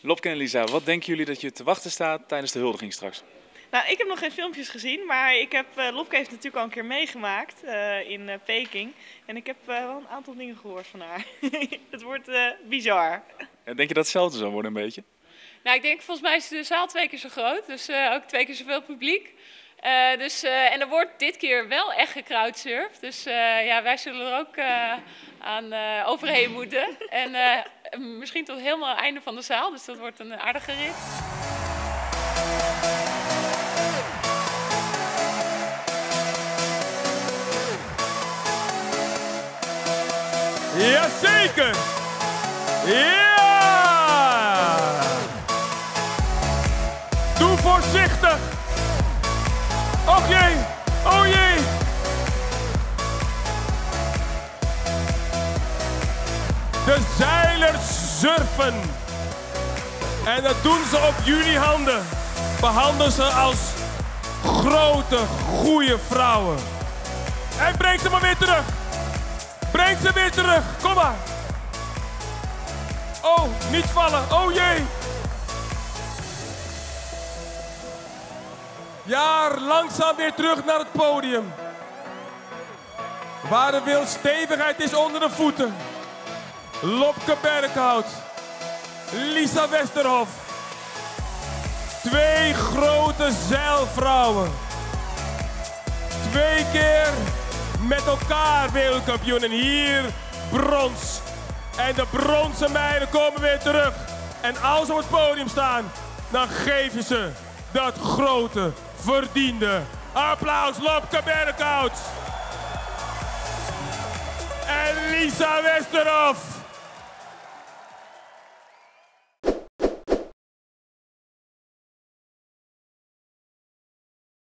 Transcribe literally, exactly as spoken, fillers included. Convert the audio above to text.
Lopke en Lisa, wat denken jullie dat je te wachten staat tijdens de huldiging straks? Nou, ik heb nog geen filmpjes gezien, maar ik heb, uh, Lopke heeft natuurlijk al een keer meegemaakt uh, in uh, Peking. En ik heb uh, wel een aantal dingen gehoord van haar. Het wordt uh, bizar. En denk je dat hetzelfde zal worden een beetje? Nou, ik denk volgens mij is de zaal twee keer zo groot, dus uh, ook twee keer zoveel publiek. Uh, dus, uh, en er wordt dit keer wel echt gecrowdsurfd, dus uh, ja, wij zullen er ook uh, aan uh, overheen moeten. En uh, misschien tot helemaal het einde van de zaal, dus dat wordt een aardige rit. Jazeker! Ja! Doe voorzichtig! Och jee! Oh jee! De zeilers surfen. En dat doen ze op jullie handen. Behandel ze als grote, goede vrouwen. En breng ze maar weer terug. Breng ze weer terug. Kom maar. Oh, niet vallen. Oh jee. Ja, langzaam weer terug naar het podium. Waar er veel stevigheid is onder de voeten. Lopke Berghout. Lisa Westerhof. Twee grote zeilvrouwen. Twee keer met elkaar wereldkampioen. En hier brons. En de bronzen meiden komen weer terug. En als ze op het podium staan, dan geef je ze dat grote, verdiende applaus. Lopke Berghout. En Lisa Westerhof.